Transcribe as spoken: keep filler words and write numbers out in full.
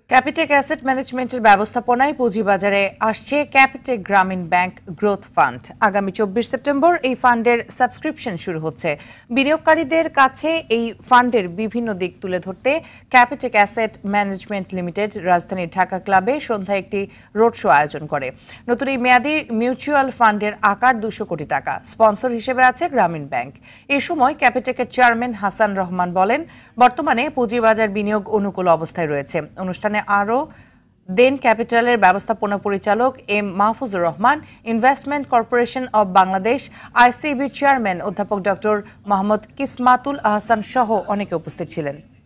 Capitec asset ম্যানেজমেন্টের ব্যবস্থাপনায় পুঁজিবাজারে আসছে ক্যাপিটেক গ্রামীণ ব্যাংক গ্রোথ ফান্ড। আগামী চব্বিশ সেপ্টেম্বর এই ফান্ডের সাবস্ক্রিপশন শুরু হচ্ছে। বিনিয়োগকারীদের কাছে এই ফান্ডের বিভিন্ন দিক তুলে ধরতে ক্যাপিটেক অ্যাসেট ম্যানেজমেন্ট লিমিটেড রাজধানীর ঢাকা ক্লাবে সন্ধ্যায় একটি রোড শো আয়োজন করে। নতুন এই মেয়াদী মিউচুয়াল ফান্ডের আকার দুশো কোটি টাকা। স্পন্সর হিসেবে আছে গ্রামীণ ব্যাংক। এ সময় ক্যাপিটেকের চেয়ারম্যান হাসান রহমান বলেন, বর্তমানে পুঁজিবাজার বিনিয়োগ অনুকূল অবস্থায় রয়েছে। অনুষ্ঠানে আরও দেন ক্যাপিটালের ব্যবস্থাপনা পরিচালক M Mahfuzur Rahman, Investment Corporation of Bangladesh আইসিবির চেয়ারম্যান অধ্যাপক ডক্টর মোহাম্মদ কিসমাতুল আহসান সহ অনেকে উপস্থিত ছিলেন।